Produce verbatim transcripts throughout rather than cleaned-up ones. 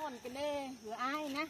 còn cái đây vừa ai nhá.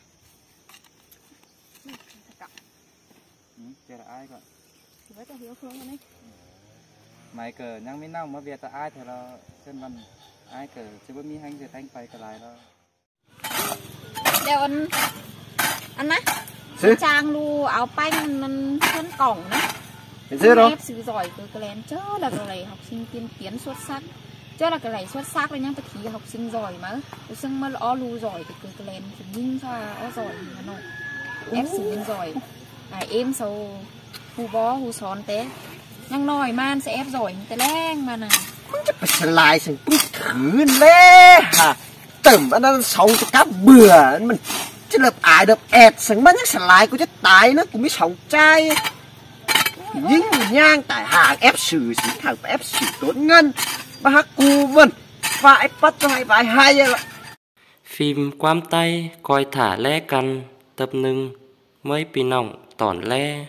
Ừ, kia là ai vậy? Với ta hiểu phương này. Mày cờ nhang miếng nào mà việc ta ai thì là chân mình ai cờ chứ có mi hành thì thanh phải cái lại đó. Đeo ăn ăn á. Trang lu áo panhมันchân cổng đấy. Thế đó. Ép sự giỏi từ cái lén chớ là cái này học sinh tiên tiến xuất sắc. Chớ là cái này xuất sắc đấy nhá, tất khí học sinh giỏi mà. Cái sinh mà ó lu giỏi thì cái lén thì nhìn ra ó giỏi mà nó. Ép sự nhân giỏi. À em sau hù bó hù xón té. Nhưng nồi man sẽ ép giỏi cái lén mà này. มึงจะไปสลายสิ่งปุ๊บถือเล่ฮะตึมอันนั้นสองจะกับเบื่อมันจะเลิบอายเลิบแอดสิ่งมันยังสลายกูจะตายนะกูไม่สนใจยิ่งย่างแต่ห่างเอฟสื่อสิห่างเอฟสื่อต้นเงินมาหากูมันฝ่ายปัดฝ่ายฝ่ายให้ละ Phim Quam tay coi thả lé căn tập nưng mới pi nọng tỏn le.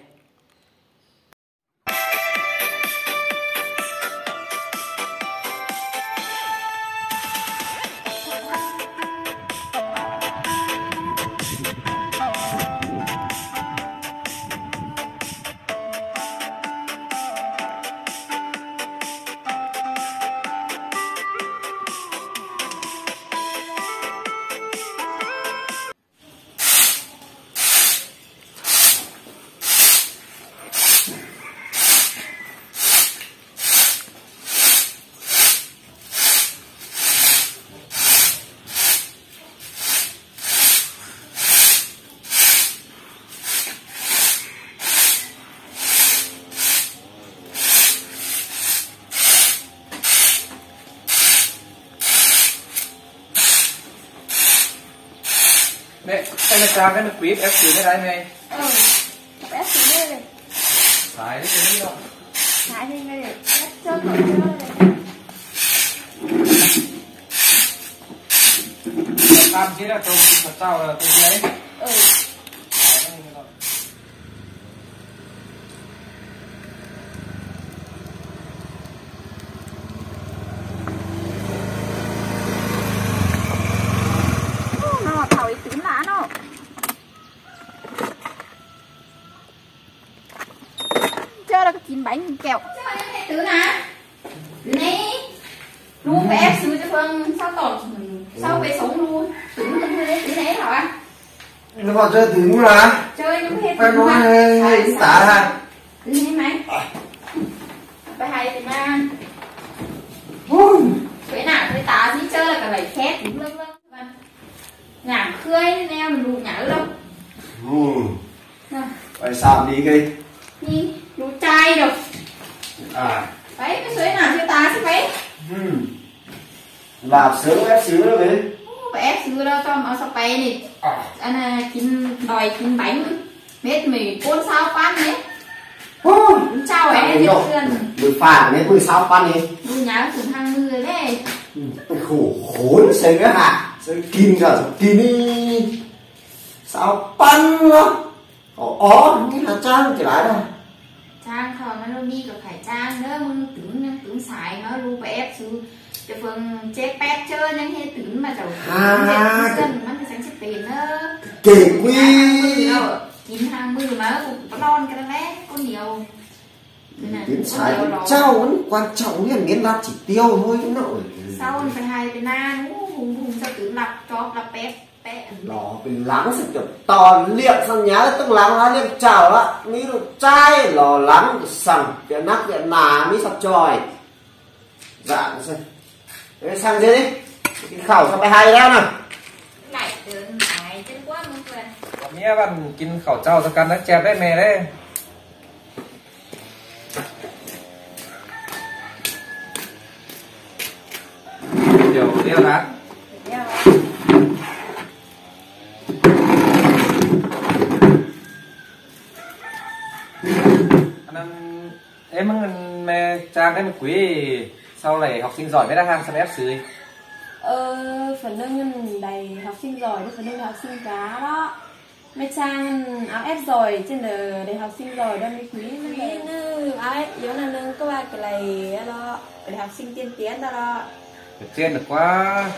Nè, anh là sao cái nó quý ép xử cái đây này. Ừ, ép xử đây này. Phải đấy cái đó. Phải đi ngay để ép cho khỏi chơi này. Làm chứ là tôi thật sao là tôi lấy. Ừ. Nó thảo ý tím lá nó. Chơi là cái chín bánh kẹo. Tứ nè. Tứ này. Luôn phải ép xứ cho Phương. Sao tỏ sao phải sống luôn. Tứ này tứ này hả? nó còn chơi tiếng mà Chơi những hết phải nói hay tả ha tứ này mày. Phải hay thì mà. Cái nào cái tá gì chơi là cả bảy khét đúng lưng lưng. Nhảm khơi nè mình lụt nhả đâu. phải sao đi cái Đi lụt chai đâu. à Đấy cái suối nào chơi tá chứ mấy. làm sướng ép xứ đó đấy Phải ép xứ đâu cho mà sao bé này. Anh à chín đòi chín bánh mét mì côn sao pan nhé. Chào em đi gần. mười phản đấy mười sáu pan đi Mười nhá từ hàng mười đấy. khổ khốn xây cái hạt xây kim cả kim đi sao pan đó ó ó cái hạt trang trở lại đây Trang không nó đi cả phải trang nữaมึงtưởng tưởng xài nó lu phải ép xứ cho Phương chết pet chơi nhưng hay tưởng mà chầu dân nó sẽ chết tiền nữa kể quy chín hàng mười mà cũng có lon cái đó đấy có nhiều tiến xài trao vẫn quan trọng nhất miễn đạt chỉ tiêu thôi chứ nội sau phải hai bên na hùng hùng sao tưởng lập cho lập pet pet nó bị lắng sự kiểu to liệm sang nhá tức lắng nó liệm chào á mỹ được trai lò lắng sằng cái nắp cái nà mỹ sập tròi dạ xem đấy sang dưới đi cái khẩu sao phải hay ra nè này tưởng này chân quáมึงquên Nghe bạn kinh khẩu trâu cho căn nó chẹp đấy mẹ đấy. Điều điêu hả? Anh em mừng mẹ trang cái quý sau này học sinh giỏi mới ra hàng sao ép xử. Ờ, phần lưng đầy học sinh giỏi, phần lưng học sinh cá đó. Mấy trang áo ép giỏi trên là để học sinh giỏi đâu mấy quý quý nữ áo ép yếu là nâng có ba cái này đó để học sinh tiên tiến đó đó. Trên được quá.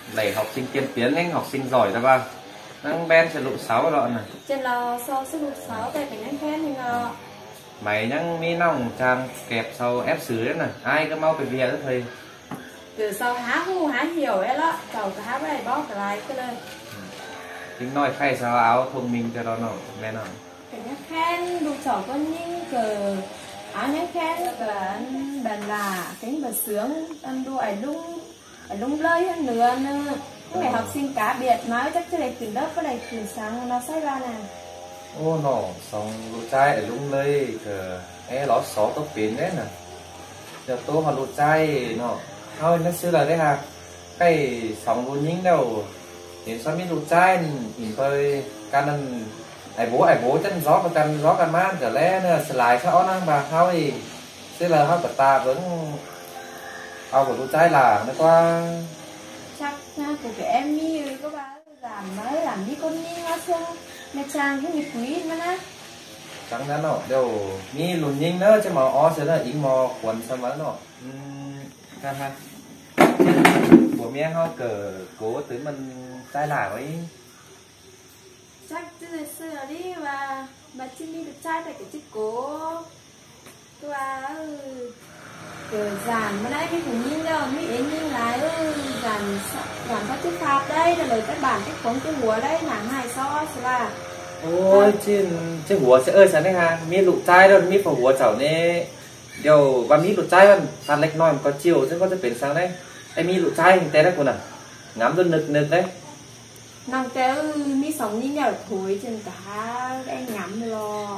Lấy học sinh tiên tiến anh học sinh giỏi ra ba năng ben sẽ lụ sáu lọ này trên là so sẽ lụt sáu tại phải nhanh khen thì ngờ mày nhăng mi nòng trang kẹp sau ép xứ đấy nè ai cứ mau cái việc đó thầy từ sau há hu há hiểu ấy đó cầu cả há với bó cả lại cái đây tính nói khay sao áo thông minh cho đó nó mẹ nào phải nhắc khen đủ trò con nhưng cờ áo nhắc khen là anh đàn là cánh bờ sướng anh đua ảnh lung ảnh lung lơi hơn nữa nữa cái ngày học sinh cá biệt nói chắc cái này từ lớp cái này từ sáng nó xảy ra nè ô nó xong lụt chai ở lung lơi cờ e ló xó tóc pin đấy nè giờ tôi họ lụt chai nó thôi nó xưa là đấy ha cái xong luôn nhính đâu hiện sao biết lụt chai nhìn tôi can ăn ai bố ai bố chân gió và can gió can mát trở lẽ nữa lại sao năng bà thôi thế là họ ta vẫn ao của lụt chai là nó qua chắc của cái em mi có bà giảm mới làm đi con mi nó xung mẹ chàng cái nghiệp quý mà nè chẳng đáng nào đều mi lùn nhính nữa chứ mà ó sẽ là ý mò quần sao mà nó ha ha của mẹ họ cờ cố tới mình trai là ấy chắc từ xưa đi và bà chim đi được trai tại cái chiếc cố và cờ giảm mà nãy cái của nhìn đâu mi ấy nhìn lại giảm giảm các chiếc phạt đây là lời các bản cái cuốn cái hùa đây nàng hài so là ôi trên trên hùa sẽ ơi sáng đấy ha mi lụt trai đâu mi phải hùa chảo nè điều và mi lụt trai hơn phạt lệch nói có chiều chứ có thể biến sáng đấy em mi lụt trai hình té đấy cô nào ngắm tôi nực nực đấy nàng té mi sống như nhau thối trên cả em ngắm lo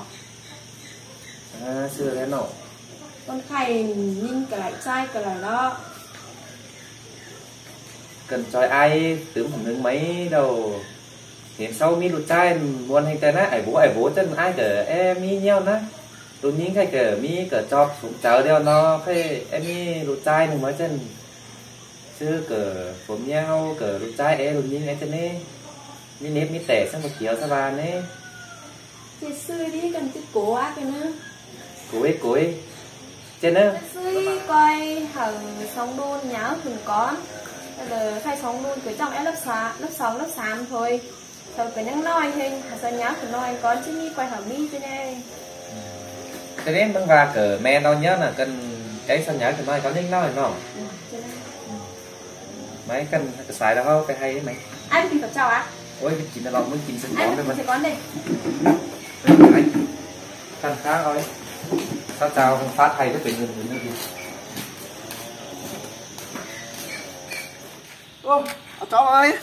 à xưa thế nào con khay nhìn cả lại trai cả lại đó cần chọi ai tướng phản ứng mấy đầu hiện sau mi lụt trai muốn hành tên á ai bố ai bố chân ai cỡ em mi nhau ná tôi nhìn hay cỡ mi cỡ chọc xuống chờ đeo nó hay em mi lụt trai mình mới chân chứ cỡ phốm nhau cỡ lụt trai em lụt nhìn em chân ấy mi nếp mi tẻ sang một kiểu sao bàn ấy thì xưa đi cần cái cố ác cái nữa cối cối trên nữa xưa coi hằng sống đôn nháo thường con bây giờ khai sống đôn cứ trong em lớp sáu lớp sáu lớp tám thôi sau cái nhắn nói hình sao nháo thì nói con chứ mi quay hở mi thế này cái đấy bằng và cỡ mẹ nó nhớ là cần cái sao nhớ thì nói có những nói nó mấy cần xài đó không phải hay đấy mày anh thì tập chào á ôi chị là lòng muốn chín sừng anh con đấy mà sẽ con đây anh khăn khá thôi sao chào không phát hay cái tình hình như thế ô cháu ơi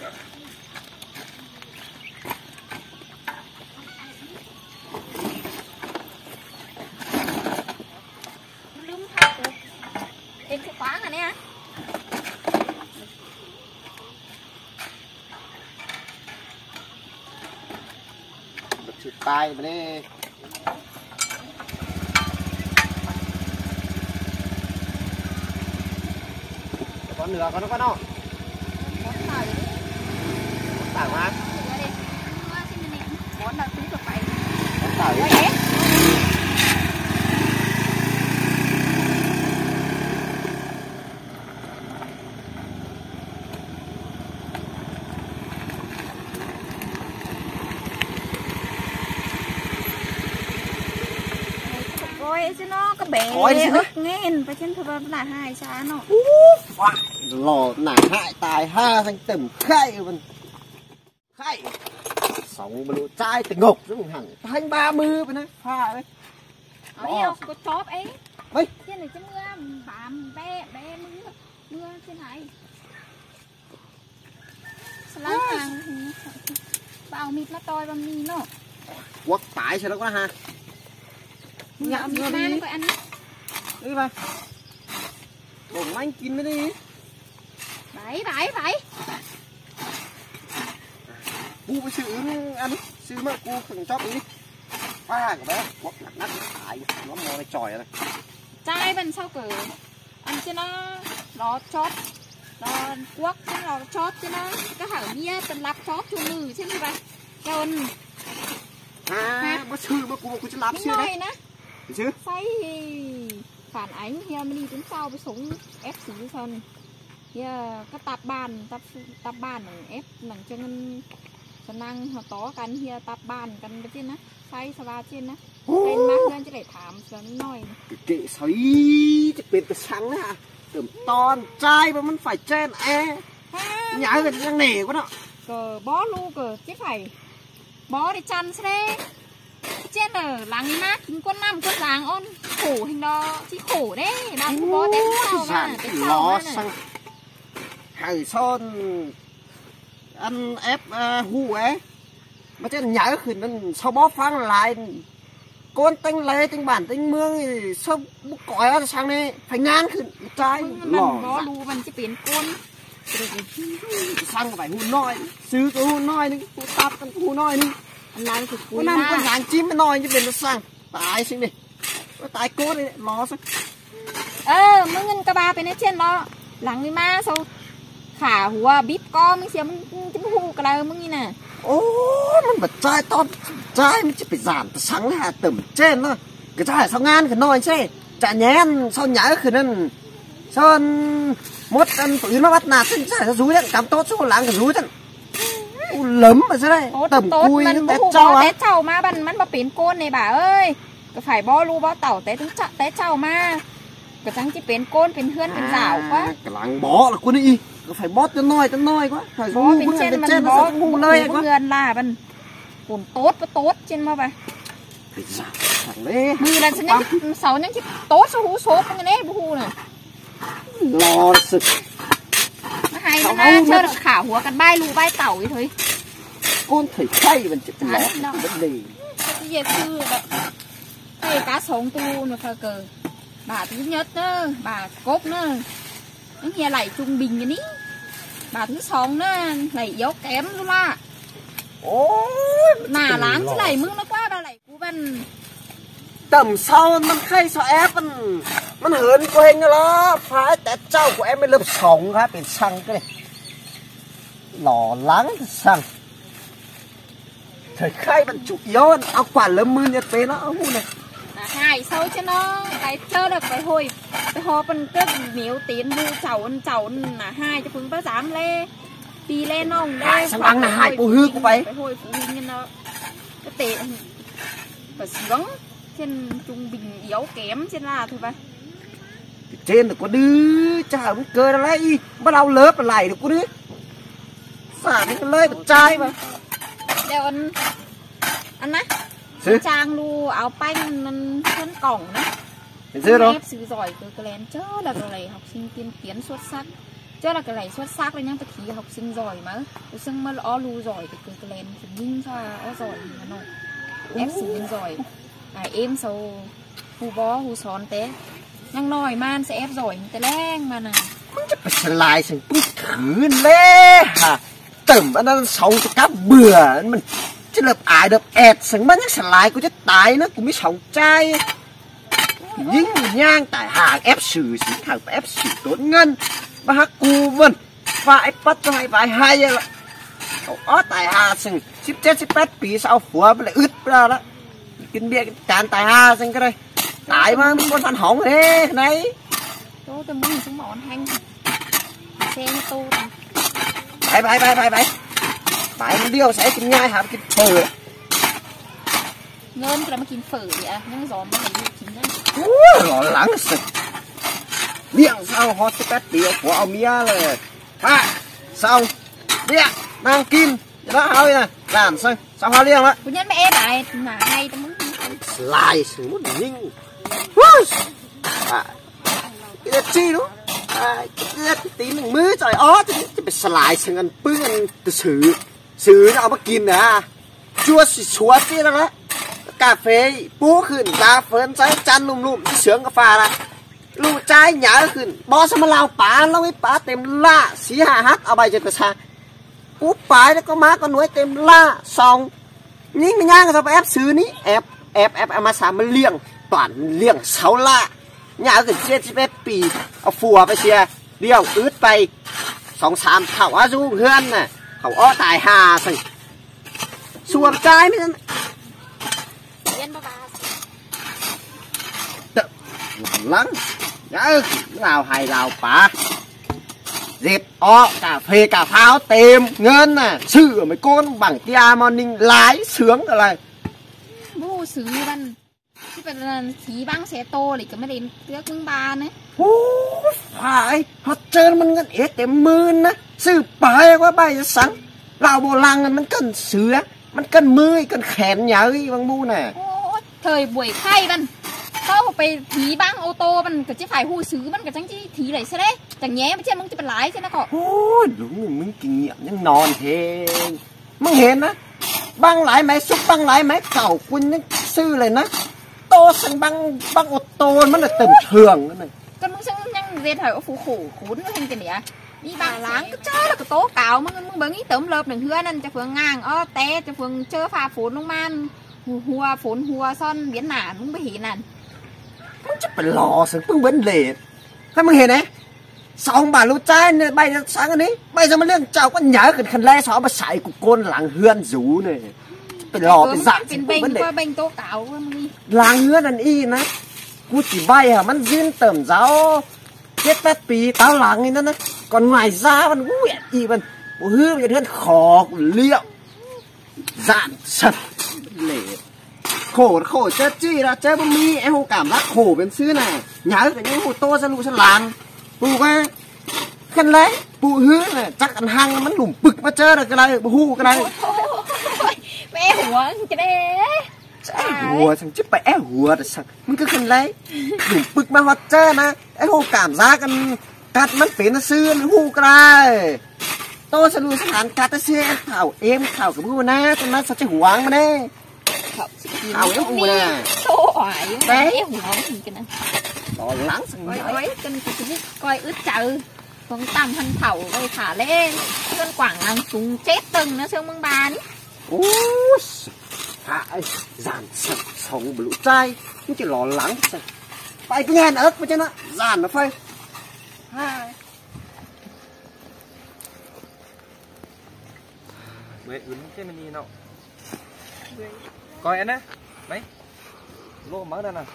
lưng thật em sẽ quán rồi nè chụp tay mà đi con nửa con nó con đâu món này tảng mà ra đây món nào cũng được phải tảng ôi em ôi chứ nó có bể ức nghe và trên thực là hai xa nó phải lò nả hại tài ha thành tầm khai mình khai sống bự trai từ ngục chứ mình hẳn thanh ba mươi bên đấy pha đấy ở đâu có chóp ấy mấy trên này chứ mưa bám bé bé mưa mưa trên này lắm hàng bao mịt nó to bao mì nó quất tải sao nó có ha nhạo mịt mà nó có ăn đi mà bổng anh kín mới đi bảy bảy bảy cu với sự ăn sự mà cu thằng chóp đi pha của bé quất nặng nặng tải nó mò này tròi này trai bên sau cửa ăn cho nó nó chóp nó quất cho nó chóp cho nó cái hở bia tần lạp chóp cho mừ chứ như vậy rồi à bác sư bác cu bác cu chứ lạp sư đấy chứ say phản ánh theo mình đi đến sau với súng ép xứ thân yeah có tập bàn tập tập bàn này ép nằng cho nên cho năng họ tóกันเฮีย tập bànกันไปtrên áใส่สบายtrên áเป็นมากเงินจะได้ถามส่วนน้อย kệ sấyจะเป็นแต่sángนะtưởng ton trai màมันphải trên e nhá gần đang nể quá đó cờ bó lu cờ chứ phải bó để chăn xe trên ở làng mát chính quân năm quân làng ôn khổ hình đó chỉ khổ đấy đang bó đến sau mà đến sau sang hải son ăn ép hu ấy mà trên nhá khởiมันsau bó phang lại con tinh lấy tinh bản tinh mương thì sao bút còi ra sang đây phải ngang khởi trai มันบอลูมันจะเปลี่ยนก้น sang phải hù nói xứ cái hù nóiนึงhù tapกันhù nóiนึงอันนั้นคือคุกูยนั่นนะก็หางจิ้มไม่น้อยจะเป็นสั่งตายสินี่ตายโก้เลยล้อซะเออมึงเงินกระบาไปนะเช่นล้อหลังนี่มาโซขาหัวบิ๊บก็มึงเสียมึงจะพูดกันเลยมึงนี่น่ะโอ้มันแบบใจตอนใจมันจะไปสานแต่สังหาตึมเช่นเนาะก็จะให้สองงานขึ้นน้อยใช่จะแย่นซ้อนหยาขึ้นนั่นซ้อนมดอันปืนมาวัดหนาซึ่งใช่จะรู้จังกำโต๊ะสู้หลังก็รู้จังหล้มมาใช่ตึมคุยแต่เจ้าอะแต่เจ้ามาบันมันมาเปลี่ยนก้นในบ่าเอ้ยก็ฝ่ายบอลูบอเต่าแต่ถึงจะแต่เจ้ามาก็จังจะเป็นก้นเป็นเพื่อนเป็นสาวกว่ากำลังบอละคนนี้ก็phải bót choน้อยchoน้อยquá phải บอเป็นเช่นมันบอหูเลยเพื่อนล่ะมันปุ่นโต๊ดปะโต๊ดเช่นมาไป phải giả thằng đấy มือละฉันยังเสายังคิดโต๊ดสูโซกมันนี่บูฮูน่ะ loสึกมาให้มันนะเชิดขาหัวกันใบลูใบเต่าอีเถย con thầy khay mình chỉ lo vấn đề ที่เยคือแบบไอ้กาสองตูเนี่ยเกิดbà thứ nhất đó bà cốt nó nó nghe lại trung bình như ní bà thứ sáu nó lại dấu kém luôn là ôi nà láng chứ này mưng nó quá bà lại cú bên tầm sauมันใครสอแอปมันมันเหินกูเองเหรอฟ้าแต่เจ้าcủa emไม่เริ่มสองครับเป็นสั่งก็เลยหล่อล้างสั่งthời khaiมันจุกย้อนเอากว่าเริ่มมือเนี่ยเตะnóเอาหูnày là hai sâu cho nó cái chơi được cái hồi cái hồ bên cái miếu tiến bu chậu ăn chậu là hai cho phương bá dám lê đi lên nông hai sang ăn là hai phụ hư của vậy cái hồi phụ huynh nhân nó cái tệ phải sướng trên trung bình yếu kém trên là thôi vậy trên được có đứa chả cũng cơ lấy bắt đầu lớp lại được có đứa xả cái lơi một trai mà đeo ăn ăn á trang lu áo panhมันขึ้นกล่องนะ épซื้อgiỏi từ cái lén chớ là cái này học sinh tiên tiến xuất sắc chớ là cái này xuất sắc đấy nhá cái khí học sinh giỏi mà cái sinh mà ó lu giỏi từ cái lén thì ninh cho ó giỏi mà nó ép xử nên giỏi ai em sau hù bó hù xón té nhang nồi man sẽ ép giỏiแต่แรงมาน่ะมันจะไปสลายสิ่งปุ๊บถือเล่ฮะตึมอันนั้นสองจะกับเบื่อมันจะเลิบอายเลิบแอดสิ่งมันยังสลายกูจะตายนะกูไม่สองใจยิ่งย่างแต่หางเอฟสื่อสิหางเอฟสื่อต้นเงินมาหากูมันฝ่ายปัดจะให้ฝ่ายให้ละเขาอ้อแต่หาสิ่งสิบเจ็ดสิบแปดปีสาวผัวไปเลยอึดไปแล้วกินเบียร์การแต่หาสิ่งก็เลยตายมาเป็นคนฟันหงเฮ้ไหน tôi tôi muốn xuống món hành xe tô ไปไปไปไปไปไปมันเดียวใส่กินง่ายครับกินเปิดเงินก็มากินเฝอเนี่ยนั่งซ้อมมาให้ลูกกินนั่นหล่อหลังสุดเลี้ยงเศร้าฮอตสเปดเดียวผัวเอาเมียเลยฮะเศร้าเลี้ยงนางกินจะได้เอาเลยนะหลานซึ่งเศร้าเขาเลี้ยงละคุณยันไม่เอ๊ะไหนหนาให้แต่มึงลายสมุนยิ่งวู้อ่ะกินจีนู้อ่ะกินตีหนึ่งมื้อจ่อยอ๋อจะจะไปสลายซึ่งอันปื้นจะซื้อซื้อเอามากินนะชัวสิชัวสิแล้วนะกาแฟปูขึ้นกาเฟิร์นใจจันลุ่มๆที่เสืองกาแฟละลูกใจหยาขึ้นบอสมาลาวป่าเราไอ้ป่าเต็มล่าสีหาฮัดเอาใบจะกระชาปูป่ายแล้วก็ม้าก็หน่วยเต็มล่าสองยิ่งไม่ย่างก็จะไปแอบซื้อนี้แอบแอบแอบเอามาสามมันเลี้ยงป่านเลี้ยงเสาล่าหยาขึ้นเจ็ดสิบเอ็ดปีเอาฟัวไปเชียเลี้ยงอืดไปสองสามเข่าอาจูเพื่อนน่ะเขาอ้อตายหาสิส่วนใจไม่นั่นยันบ้าบ้า lắng nhớ nào hài nào bà gì ó cà phê cà pháo tìm ngân nè sự mấy con bằng tia morning lái sướng rồi này บู้ซื้อมันที่เป็นสีบ้างเสโตหรือก็ไม่ได้เลือกมึงบานะโอ้phải họ chơiมันเงินเอ๊ะเต็มมือนะซื้อไปว่าใบจะสังเราโบราณมันกันเสือมันกันมือกันแขนใหญ่บางบูน่ะโอ้เธอบุ๋ยไข่มันก็ไปถีบ้างโอโตมันก็จะฝ่ายหูซื้อมันก็จังที่ถีไหนซะเด้จังแง่ไม่ใช่มึงจะเป็นหลายใช่ไหมก็โอ้ยลุงมึงกินเงียบยังนอนเทงมึงเห็นนะบางหลายไหมซุปบางหลายไหมเก่าคุณยังซื้อเลยนะโตสังบางบางโอโตมันน่ะเต็มเถื่องนั่นน่ะก็มึงซึ่งยังเรียนถอยว่าฟูขู่ขุนเห็นกันเนี่ยมีบางล้างก็เจอแล้วก็โตเก่ามึงมึงเบิ้งนี่เติมเลิฟหนึ่งเฮือนั่นจะเฟืองงางอ้อเตะจะเฟืองเจอฝ่าฝนลงมันหัวฝนหัวซ่อนเบี้ยหนามึงไปเห็นนั่นมันจะเป็นหล่อสังเพิ่งเว้นเลดถ้ามึงเห็นไหมสองบาทรู้ใจเนี่ยใบจะสังอันนี้ใบจะมาเรื่องเจ้าก็หยาขึ้นคันแรกสองมาใส่กูโกนหลังเฮือนสูเนี่ยเป็นหล่อเป็นสักเป็นเบงว่าเบงโตเก่าว่ามึงนี่หลังเฮือนอันอีนะกูจีใบอะมันยืนเติมเจ้าเจ็ดแปดปีตาหลังนี่นั่นนะก่อนหงายซามันกูเวียดอีมันกูฮือมันจะเทือนคอกูเลี้ยวจานสัตว์เลดโขดโขดเจ้าจี้ละเจ้าบ่มีไอ้หูกามรักโขเป็นซื้อน่ะหยาแต่ยังหูโตสลุสลางปูว่าคันไรปูฮื้อน่ะจักอันหังมันหลุมปึกมาเจออะไรกันไรปูหูกันไรแม่หัวจะได้ไอ้หัวฉันจะไปไอ้หัวแต่สักมันก็คันไรหลุมปึกมาวัดเจอนะไอ้หูกามซากันกัดมันเป็นซื้อหูกันไรโตสลุสลางกัดเสียข่าวเอ็มข่าวกับผู้นะจนมาสัจจะหวงมาเน่เอาเอ็มหูนะโตอ่อยแม่หัวมันกันนะต่อหลังสังก้อยเกก้อยตกันคือก้อยอึดเจอของตำพันเผาก้อยขาเล่นเพื่อนกว่างลังสูงเจ็ดตึงนะเชื่อมึงบานโอ้ยหาไอ้จานสักสองบลูใจนี่จะหล่อหลังสักไปก็แง่เอิร์กไปจ้ะนะจานนะไฟเว้ยอื่นใช่มันนี่เนาะcoi anh á đấy lô mở ra nè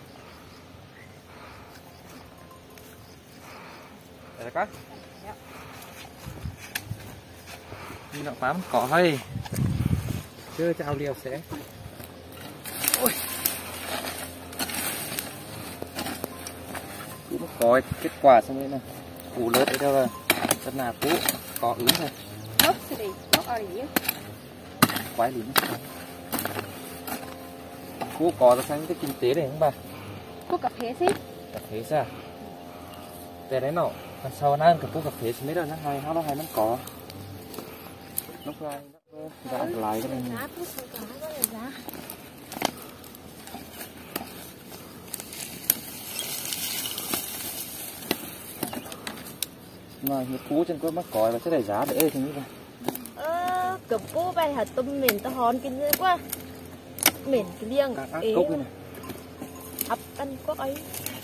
đây là có đi nó bám cỏ hơi chưa chào liều sẽ ôi cú nó coi kết quả xong đây nè củ lớn ở đâu rồi rất là cú cỏ ứng thôi ớt sẽ đi ớt ở đây quái lính cú cỏ ra sang cái kinh tế này không bà พวกกับเพสิ cà phê saoแต่đấy nọ còn sau nó ăn cả cú cà phê mấy đâu nó hay nó hay nó có nó quay nó ăn lại cái này mà hiệp cú trên có mắc còi và sẽ đẩy giá để thì như vậy ơ cặp cú bay hạt tôm mền tao hòn kinh dữ quá mền cái liêng cốc này ấp ăn quốc ấy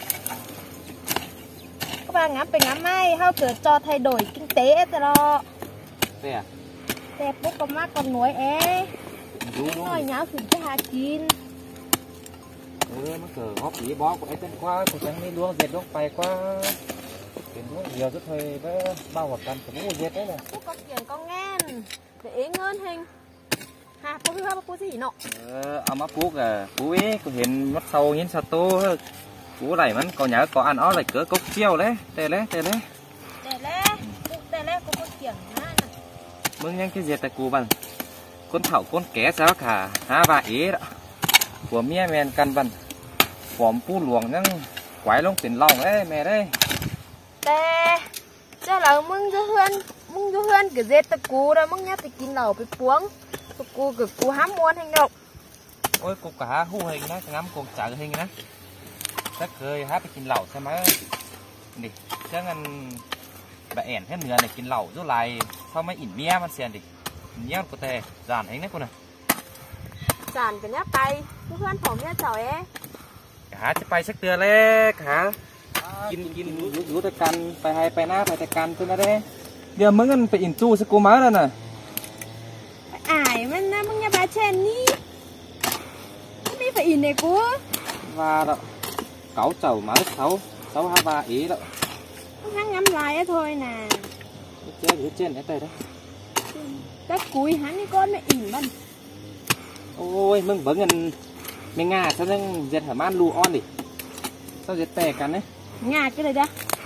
các bạn ngắmไปngắmไหมเขาเกิดจอthay đổi kinh tếแต่รอ đây à แต่ปุ๊กก็มากก่อนหน่วยเอ๊ะ đúng หน่อย đúng ยาวถึงจะหากิน ừ mắc cờ góp ý bó của ấy tên qua thì chẳng đi luôn dệt luôn phải qua tiền nó nhiều rất thôi với bao hoạt căn của bố dệt đấy nè ปุ๊กก็เกี่ยงก็แง่นเดี๋ยวเองเงินเฮงหาปุ๊กพี่ว่าปุ๊กสิเนาะ ờ ông má bút à bú ấy có hiện mắt sâu nhìn sao tô bú này vẫn còn nhớ có ăn ó lại cỡ cốc chiêu đấy tê đấy tê đấy แต่แรกปุ๊กแต่แรกก็ปุ๊กเกี่ยงนะน่ะมึงยังcái dệt tại cù bằng con thảo con ké sao cả há và ế đó của mía men căn bằng phỏm pu luồng nhá quái lông tiền lòng ấy mẹ đây แต่เจ้าเรามึงจะเพื่อนมึงจะเพื่อนกับเจ็ดตะกูแล้วมึงยัดไปกินเหล้าไปปวงตะกูกับกูห้ามม้วนให้ดอก ôi cục cả hu hình đó ngắm cục chả hình đó chắc cười háไปกินเหล้าใช่ไหมนี่เจ้างันแบบแอนให้เนื้อเนี่ยกินเหล้าด้วยไรเขาไม่อิ่มเมียมันเสียดิเมียกูแต่จานเองนะกูน่ะจานกันยัดไปเพื่อนผมเนี่ยเจ้าเอ๊ะหาจะไปสักเดือนเลยหากินกินรู้รู้แต่กันไปให้ไปหน้าไปแต่กันตัวนั้นได้เดี๋ยวมึงกันไปอินจูสกูมาแล้วน่ะอายมันนะมึงอย่าไปเช่นนี้ไม่ไปอินเลยกู và đó cẩu chầu mở sáu sáu hai ba ý đó มึงทั้งน้ำลายthôi nè chơi cái trên cái tay đấy cái cùi hắn đi con mẹ ỉn mình ôi mừng vẫn gần mình ngà sao nên dệt hả man lu on đi sao dệt tè cắn đấy ngà cái này ra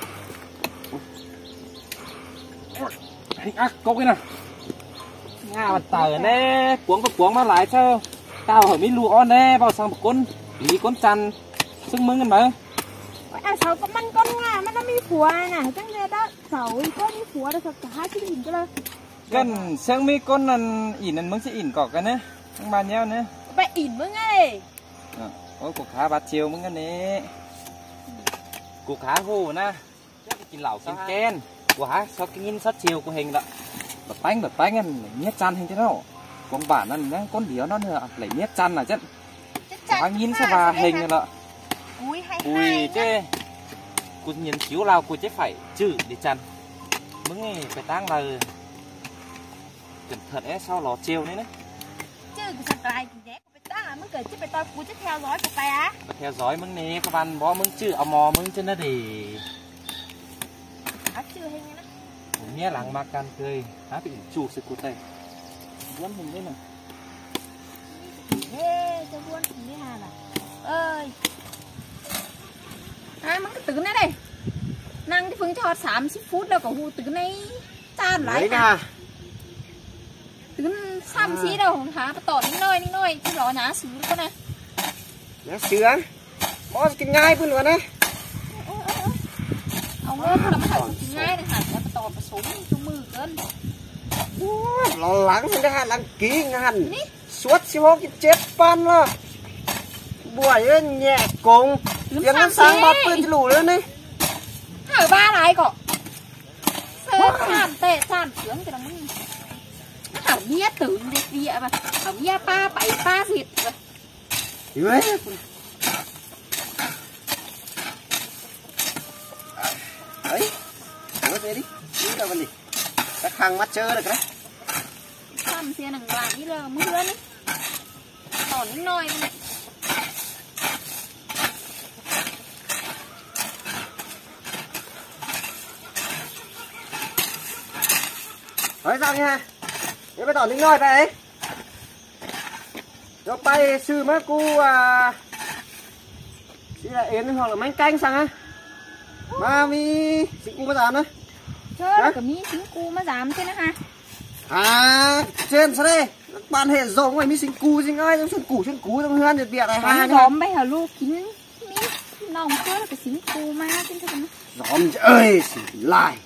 à có cái nào ngà mặt tờ nè cuống có cuống mà lại sao tao hỏi mấy lu on nè vào sang một con lý con chăn sức mừngกันmà à sao cóมันcon ngàมันnóมีผัวน่ะจังเลยด้าเสาก็มีผัวแต่ก็หาที่หินก็เลย gần sang mấy con lần ỉn lần mừng sẽ ỉn cỏ cái nè không bàn nhau nè ไปอินมึงไง ôi cuộc khá bát chiều mừng cái nè cuộc khá hồ nèกินเหล้ากินแกนกูหาชอบกินสัตว์chiềuกูเฮงละแบบแป้งแบบแป้งกันเนี้ยจันเฮงใช่ไหมกองบ้านนั่นนะก้นเดียวนั่นเหรอไหลเนี้ยจันอ่ะจันหากินสบายเฮงกันละอุ้ยให้ ui chứกูnhìn chiếu laoกูchứ phải chữ đi chăn mừng nghe phải tăng là cẩn thận é sau lò chiều đấy đấy ชื่อกูจะกลายกี่แจ๊กไปตั้งอ่ะมึงเกิดชื่อไปตอนกูจะแถวร้อยกูไปอ่ะ mà theo dõi mừng nè các bạn bó mừng chữ ao mò mừng chân nó để หาชื่อให้ไงนะ nghe làng ma can cười há bị chủ sự cụ thể vẫn mình đấy nè เฮ้จะบ้วนถึงนี่ฮะล่ะเอ้ย à mắc cái tứ này đây năng cái phương cho sám xí phút đâu có hù tứ này chan lại đấy nha tứ xăm xí đâu hả bắt tỏ nín nôi nín nôi chứ đó nhá xứ con này nó sướng bó cái ngay bữa nữa đấy ông ơi làm thật ngay này hả bắt tỏ bắt sống chung mưa cơn lo lắng xem cái hạt lăng ký ngàn suốt xí hô cái chết pan lo buổi nhẹ cùng tiếng nó sang bắp lên cái lù lên đi hả ba lại cọ sơ sàn tệ sàn sướng thì làมึงhảo bia tử đi bia mà hảo bia ba bảy ba việt rồi đấy nói về đi đi đâu bên đi các hàng mắt chơi được đấy xăm xe nằng lại đi là mưa đi tỏ nín nôi này nói sao nha nếu bây giờ lính nói vậy nó bay sư mấy cô à chỉ là yến hoặc là bánh canh sang á mà mi chị cô bao giờ nữa chơi là cái mi chính cu mà dám thế nữa ha à trên sao đây ban hệ rộng ngoài mi sinh cù sinh ơi trong xuân củ xuân cú trong hương nhiệt biệt này ha gióm bây giờ lu kín mi nòng chơi là cái chính cu mà trên thế này gióm ơi lại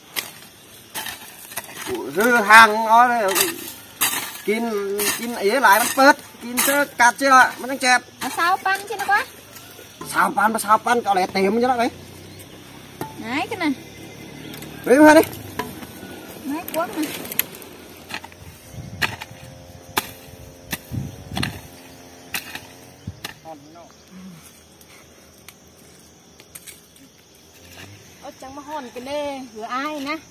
rư hàng nó đây kín kín ấy lại bắt bớt kín chơi cắt chưaมันยังเจ็บ à sao pan chứ nó quá sao pan mà sao pan cậu lại tìm cho nó đấy đấy cái này đi ra đi đấy quấn này ôi chẳng mà hòn cái đê vừa ai nè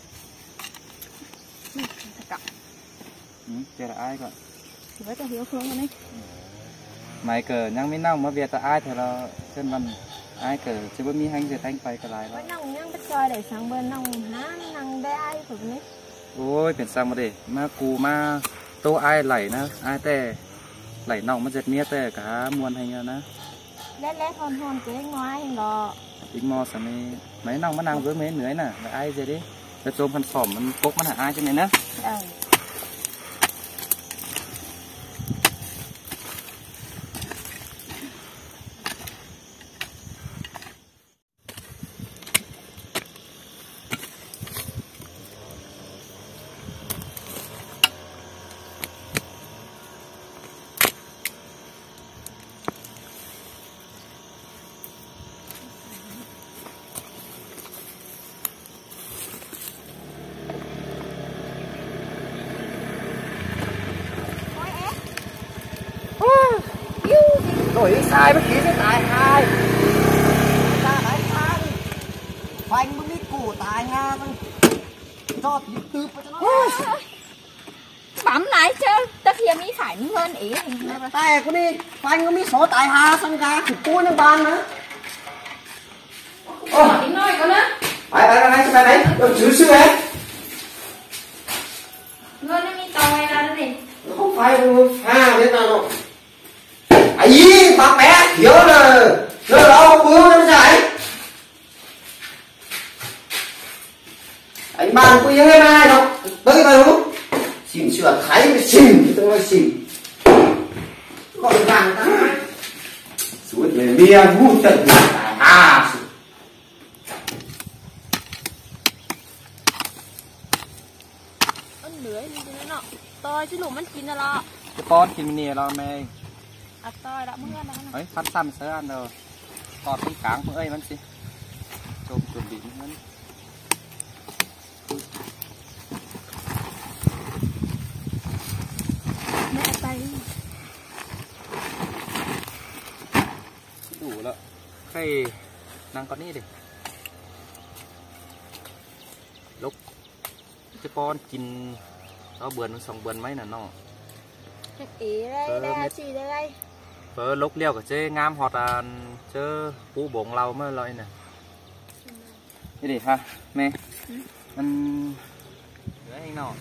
ừ, là ai vậy thì với ta hiểu phương rồi đấy mày cờ nhang mấy năm mà việt là ai thì là chân văn ai cờ chứ bữa mi hành thì thanh phải cái lại với nông nhang bắt coi để sang bên nông há năng đê ai thuộc đấy ôi biển sang mà để mà cù mà tô ai lẩy na ai tè lẩy nòng mà giật mía tè cả muôn hành na lét lét hòn hòn cái ngoài đó tính mò sao mày mấy nòng mà nàng với mấy nữa nè là ai vậy điจะโจมพันสอมมันปกมันหาอ้ายจังไงนะ đổi sai mới ký sẽ tài hai ta đánh hai phanh mới biết củ tài nga cho tư cho nó bấm lại chứ tất nhiên ý phải hơn ý tay có đi phanh có biết số tài hà sang ra thì cua nó bàn nữa ôi nói con á ai ai ai ai đấy đâu chứ sư đấy mi tòi ra đó nè. Không phải pha biết nào đâu. Ấy bà bé thiếu là nó đâu bướm nó chạy. Anh bạn có yên ai đâu. Tới đây không? Xỉn sửa thái mới xỉn tôi nói xỉn. Gọi vàng ta. Suốt về bia vu tận là à. Ăn lưới như thế nào? Tòi chứ lùm ăn chín rồi đó. ป้อนกินเนี่ยเราแม่ À tòi đã muốn ăn đó. เฮ้ยฟันซ้ำเสืออันเดียวตอดตรงกลางเอ้ยมันสิจมจุดดินมัน Mẹ tay. ดูแล้วใครนั่งก่อนนี่ดิลุกจะป้อนกินเอาเบือนสองเบือนไหมน่ะน้อง Ý đây, đây là gì đây? เฟอลุกเลี้ยวกับเจ๊งามหอดอ่านเจอปูบงเราเมื่อไรน่ะนี่ดิฮะแม่มันเหลือให้หน่อย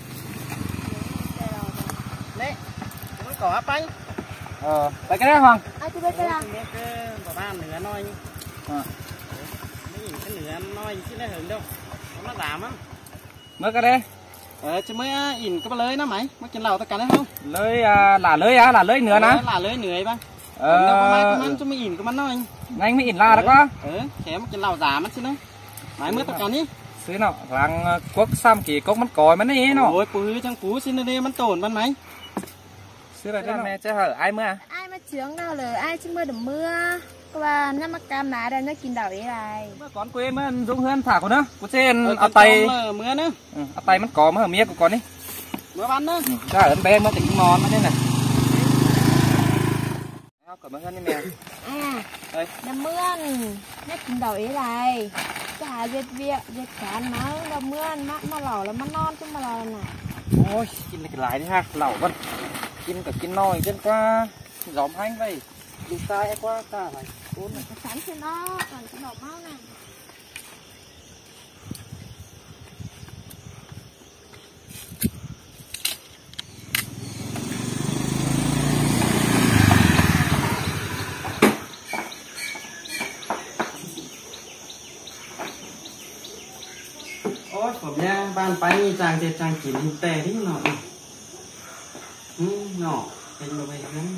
Đấy. Nó có bánh. เออไปกันได้ฟัง Ai cứ biết cái nào? Biết cái bà nửa nói. À. Mấy cái nửa nói chứ nó hưởng đâu. Nó làm á. เมื่อกันได้ Ờ chứ mới in cái lưới nó mày, mới trên lầu tất cả đấy không? เลยอ่าหลาเลยอ่ะหลาเลยเหนือนะ Là lưới nửa băng. เอ Đâu có mai อ cái mắm cho mới in cái mắm nói. งั้นไม่อินลาแล้วก็ Ừ, khéo trên lầu giả mất chứ nó. Mày mới tất cả đi. ซื้อเนาะหลังกวกซ้ำกี่กวกมันก่อยมันนี่เนาะ Ôi, phụ hư trong phú xin điมันtổn ban mày. ซื้ออะไรได้แม่เจ้าเหรอไอ้เมื่อ Ai mà chướng đâu lời, ai chứ mưa đầm mưa. Và nó mà cam ná đây nó kín đảo ý này. เมื่อก่อนกูเองมันรุ่งเฮือนถากกูเนาะกูเจน Ờ, เอา cái ไต con mưa nữa. เอาไตมันก่อมาเหอะเมียกูก่อนนี่ Mưa bắn nữa. ถ้าเอินแบงมาติงนอนมาเนี่ยน่ะเอากลับมาเฮือนนี่แม่ À, Đây. đầm mưa nó kín đảo ý này. Cái hà việt việt, việt cán nó đầm mưa nó mà lỏ là mắt non chứ mà lỏ là nè. โอ้ยกินอะไรกันหลายนี่ฮะเหล่ากันกินกับกินน้อยจนกว่าหลอมให้ไปดูตายไอ้กว่ากล้าอะไรโอ้ย Cái sắn trên đó, còn cái đỏ máu này. Ôi, phẩm nha, ban bánh chàng thì chàng chỉ hình tè đi nọ. Ừ, nọ, hình đồ vậy không?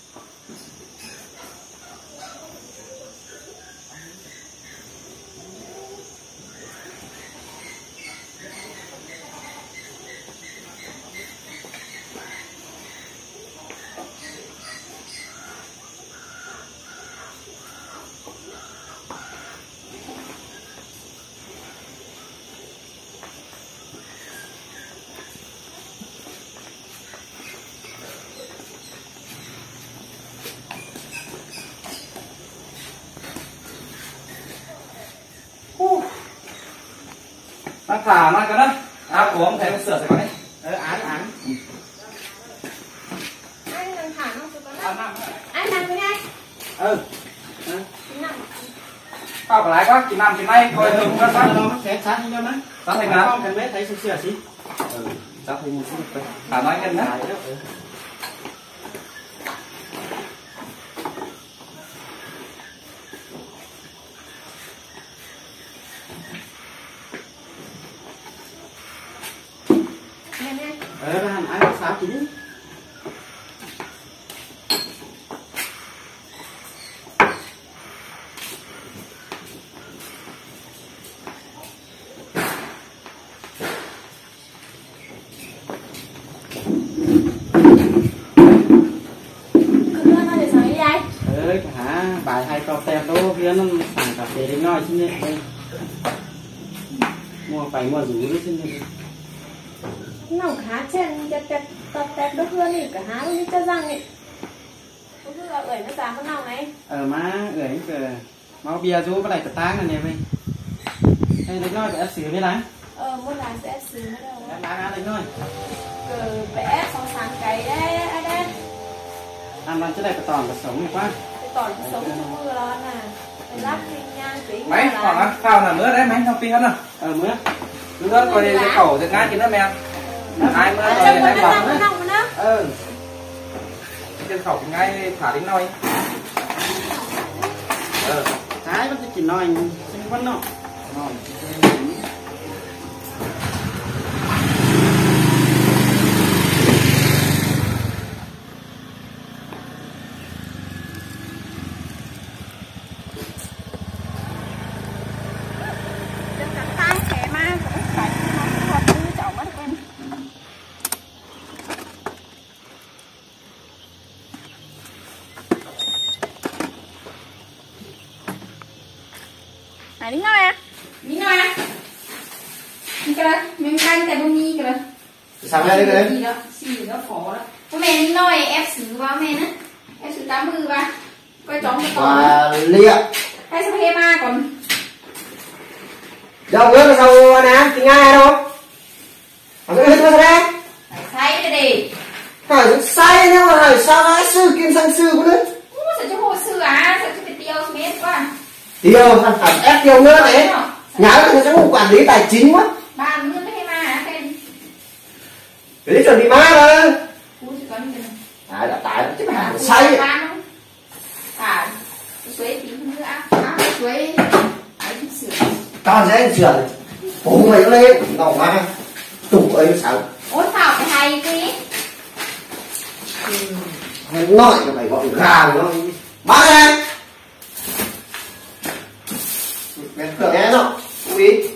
Nó thả nó cái đó áo của ông thầy nó sửa rồi con đấy Ờ, án, án. Anh đừng thả nó tụi con đó. Anh nằm với ai? Ừ. Chị nằm. tao phải lại quá chị nằm chị nay coi thường nó Nó sao nó khẽ sát đi cho nó. Sát thành nào? Không, thằng bé thấy sửa sửa xí. ừ chắc thì mình sẽ thả nói nhân đó Ừ. Nè nè. Ờ, ra hẳn ai sao chị đi. Cứ đưa nó để sáng đi đây. Ờ, hả, bài hay cọc tèm đô kia nó sẵn cà phê đến nói chứ nhé. Mua phải mua rủ đấy chứ nhé. Nòng há trên cái cái tập tẹp đốt hương này cả há luôn đi cho răng này. Không cứ gọi nó dám con nào này. Ờ, má, gửi cái máu bia rú bắt lại cái táng này nè vậy. Đây, lấy nói để ép xứ với lá. Ờ, muốn làm sẽ ép xứ nó đâu. Ép lá ra lấy nói. Cờ vẽ sáu sáng cái đấy, ai đây. Ăn ăn chứ đây cái tòn cái sống này quá. Cái tỏi cái sống trong mưa đó nè. Cái lát kinh nhang tính. mấy còn ăn phao là nữa đấy mấy không phi hết à Ờ, mưa. cứ đó coi cái khẩu thì ngã chị nữa mẹ ai mà Ở rồi trong ai nó bằng nó á nó nó ừ chân khẩu ngay thả đến nồi ừ Thái vẫn chỉ nói xin vẫn nó ngon tay khẽ mà cũng phải nó hợp như chậu mất quen này đi nói à đi nói à đi cái đó mình canh tại bông nhi cái đó Sao đây đấy? gì đó gì đó phổ đó có mẹ đi nói ép xử vào mẹ nữa ép xử tám mươi ba coi chóng cái con Và lia. hay sao thêm ma còn Đâu nữa là sao nè, thì ngay đâu? Mà cái hết ra. phải thay cái đi Hỏi rất sai nhưng mà hỏi sao nói sư kim sang sư cũng đấy. Ủa, sao cho hồ sư à sao cho cái tiêu mét quá Tiêu, thằng phải ép tiêu nữa đấy. Nhớ cái thằng quản lý tài chính quá. ba mươi cái thêm ma hả khen Đấy chuẩn bị má mà. Ủa, chứ có những cái này Đấy đã tải chứ mà hàng say. à suối tí nữa á á suối ấy thì sửa Con sẽ anh sửa. Bố mày nó lên, ngọc mà. Tủ ấy nó sao? ôi thảo cái hay cái Hay nói là mày gọi gà nó. Má ra. Mẹ cửa nghe nó. Chú ý.